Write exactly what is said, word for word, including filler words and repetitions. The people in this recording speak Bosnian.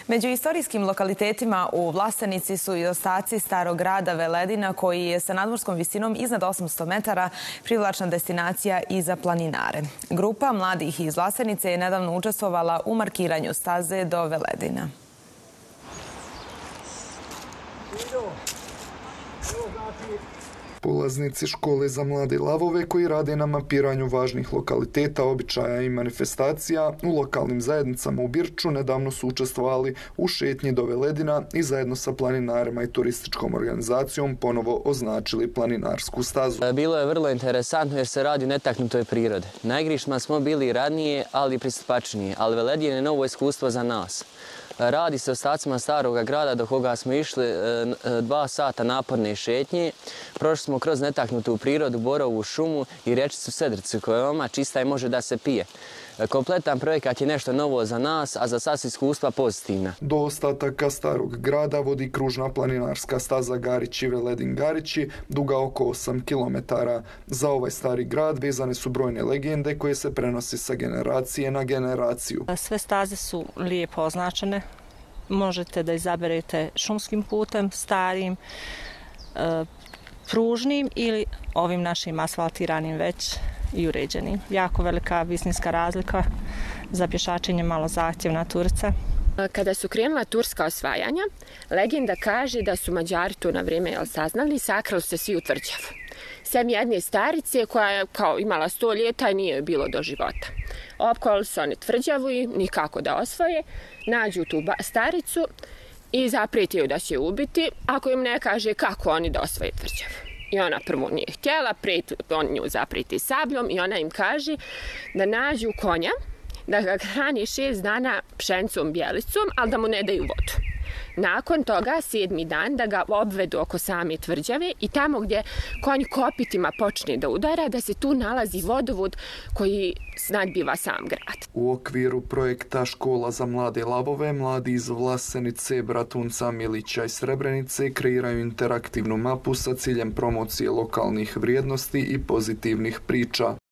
Među istorijskim lokalitetima u Vlasenici su i ostaci starog grada Veledina, koji je sa nadmorskom visinom iznad osamsto metara privlačna destinacija i za planinare. Grupa mladih iz Vlasenice je nedavno učestvovala u markiranju staze do Veledina. Polaznici škole za mlade lavove koji rade na mapiranju važnih lokaliteta, običaja i manifestacija u lokalnim zajednicama u Birču nedavno su učestvovali u šetnji do Veledina i zajedno sa planinarima i turističkom organizacijom ponovo označili planinarsku stazu. Bilo je vrlo interesantno jer se radi o netaknutoj prirodi. Na igrištima smo bili ranije, ali pristupačnije, ali Veledin je novo iskustvo za nas. Radi se o ostacima starog grada do koga smo išli dva sata naporne šetnje. Prošli smo kroz netaknutu prirodu, borovu šumu i rječicu Sedricu koja je veoma čista i može da se pije. Kompletan projekat je nešto novo za nas, a za sas iskustva pozitivna. Do ostataka starog grada vodi kružna planinarska staza Garići-Veledin-Garići, duga oko osam kilometara. Za ovaj stari grad vezane su brojne legende koje se prenosi sa generacije na generaciju. Sve staze su lijepo označene. Možete da izaberete šumskim putem, starim, pružnim ili ovim našim asfaltiranim već i uređenim. Jako velika visinska razlika, za pješačenje malo zahtjevna Turca. Kada su krenula turska osvajanja, legenda kaže da su Mađari to na vrijeme saznali i sakrali se svi u tvrđavu. Sem jedne starice koja je kao imala sto ljeta i nije joj bilo do života. Opkolili su oni tvrđavu i nikako da osvoje, nađu tu staricu i zaprijeti ju da će ubiti ako im ne kaže kako oni da osvoje tvrđavu. I ona prvo nije htjela, on nju zaprijeti sabljom i ona im kaže da nađu konja, da ga hrani šest dana pšencom bjelicom, ali da mu ne daju vodu. Nakon toga, sedmi dan, da ga obvedu oko same tvrđave i tamo gdje konj kopitima počne da udara, da se tu nalazi vodovod koji snadbiva sam grad. U okviru projekta Škola za mlade lavove, mladi iz Vlasenice, Bratunca, Milića i Srebrenice kreiraju interaktivnu mapu sa ciljem promocije lokalnih vrijednosti i pozitivnih priča.